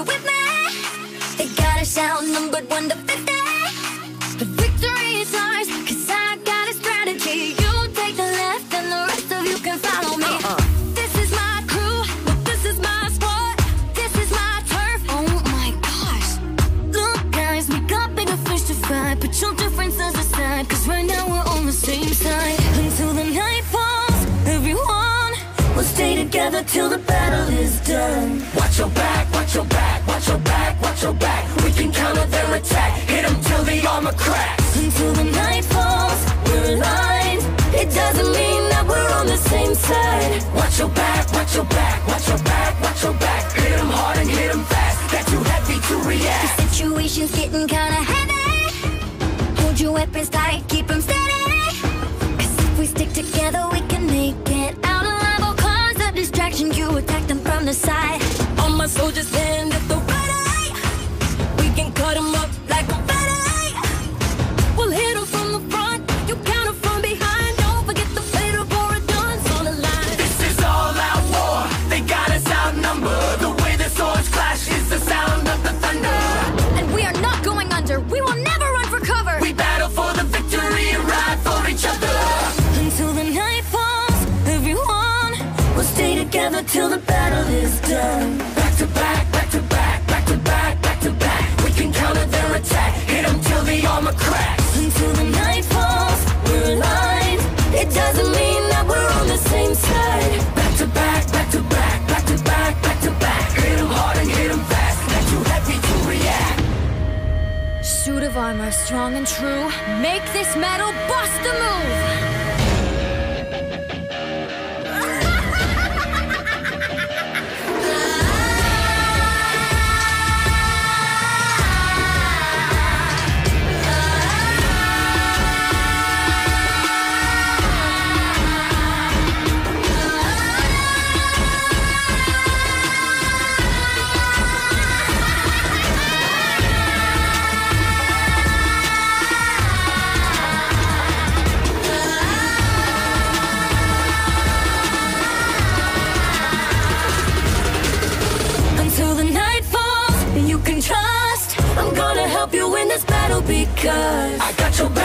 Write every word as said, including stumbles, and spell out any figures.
with me. They got us outnumbered one to fifty. But victory is ours, cause I got a strategy. You take the left and the rest of you can follow me. uh-uh. This is my crew, but this is my squad. This is my turf, oh my gosh. Look guys, we got bigger fish to fry. Put your differences aside, cause right now we're on the same side. Until the night falls, everyone will stay together till the battle is done. Watch your back, watch your back, watch your back, watch your back. We can counter their attack, hit them till the armor cracks. Until the night falls, we're aligned. It doesn't mean that we're on the same side. Watch your back, watch your back, watch your back, watch your back. Hit them hard and hit them fast, they're too heavy to react. The situation's getting kinda heavy. Hold your weapons tight, keep them steady. Cause if we stick together, we can make it out alive. Or cause a distraction, you attack them from the side. All my soldiers stand at the ready. We can cut them up like confetti. We'll hit them from the front, you counter from behind. Don't forget the fatal guns on the line. This is all out war, they got us outnumbered. The way the swords clash is the sound of the thunder. And we are not going under, we will never run for cover. We battle for the victory and ride for each other. Until the night falls, everyone will stay together till the battle is done. Back to back, back to back, back to back, back to back. We can counter their attack, hit them till the armor cracks. Until the night falls, we're aligned. It doesn't mean that we're on the same side. Back to back, back to back, back to back, back to back. Hit them hard and hit them fast, they're too heavy to react. Suit of armor, strong and true. Make this metal bust a move. You can trust, I'm gonna help you win this battle because I got your back.